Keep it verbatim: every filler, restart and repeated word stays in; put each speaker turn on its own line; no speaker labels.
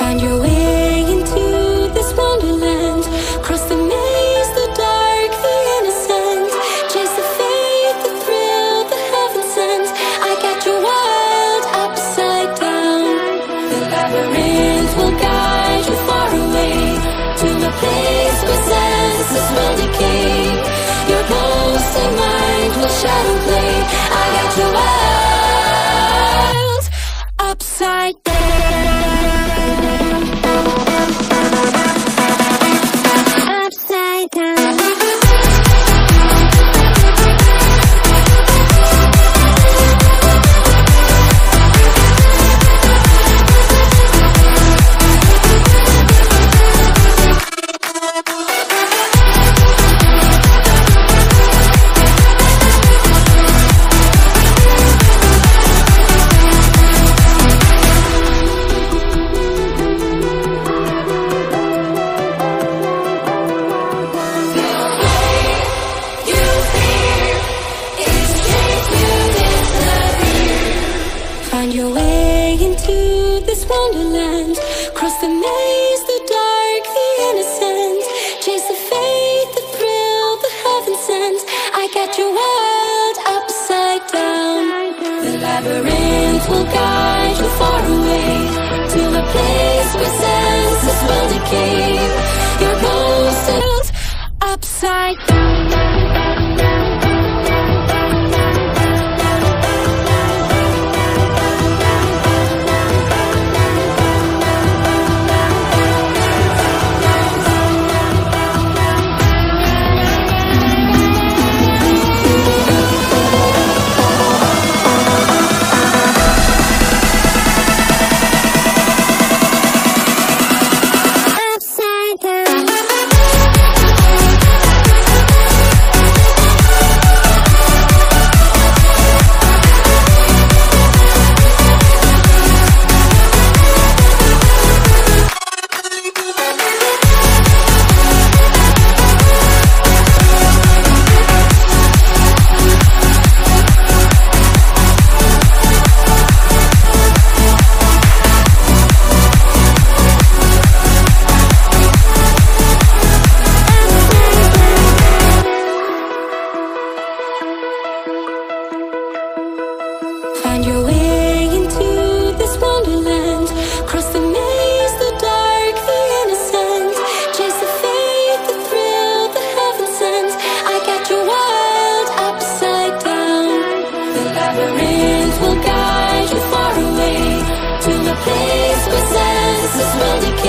Find your way into this wonderland. Cross the maze, the dark, the innocent. Chase the faith, the thrill, the heaven sent. I got your world upside down. The labyrinth will guide you far away to a place where senses will decay. Your ghost and mind will shadow play. I got your world upside down. Upside down. Find your way into this wonderland. Cross the maze, the dark, the innocent. Chase the faith, the thrill, the heaven sent. I got your world upside down. The labyrinth will guide you far away to a place where senses will decay. Your ghost and world upside down. Find your way into this wonderland. Cross the maze, the dark, the innocent. Chase the faith, the thrill, the heaven sent. I got your world upside down. The labyrinth will guide you far away to a place where senses will decay.